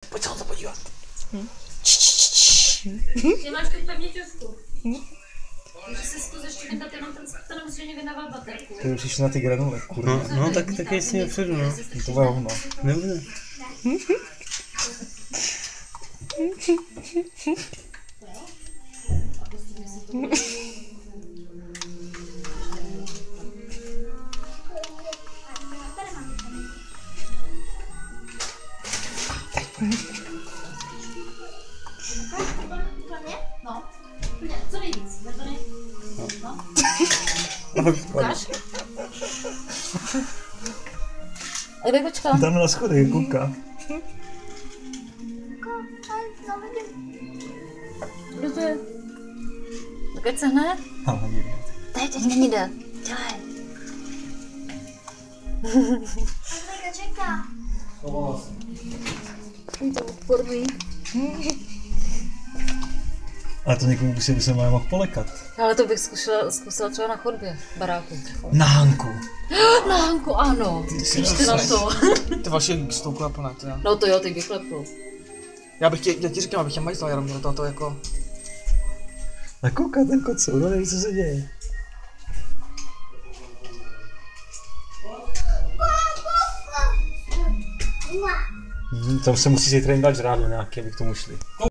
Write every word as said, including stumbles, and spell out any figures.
Pojď se na to podívat. Hm. Ty máš tu pevně ťusku. Můžeš si zkus ještě vydat jenom ten to nemusíš ani vydávat baterku. Ty už jsi na ty granule, kurva. No, no tak, tak je s ním předu, no. To bude hovno. Nebude. No, co nejvíc, tady. No. Ukáž? A kde počkám? Tam na schody, kouká. Kdo to je? Tak ať se hned. Ale nevím. Teď, teď není jde. Dělej. Andrejka čeká. Schovala se. Oni to odporný. Ale to někomu by si by se mohl polekat. Ale to bych zkusila, zkusila třeba na chodbě baráku. Na Hanku. Na Hanku, ano. Ty na to. Ty vaše stoukla plná, to já. No to jo, ty bych klepnul. Já bych tě, já ti říkám, abych tě majstal, Jaromír, to, to jako... A kouká ten kocou, no neví, co se děje. Tam se musí zítra jim dát žrádlo nějaký, aby k tomu šli.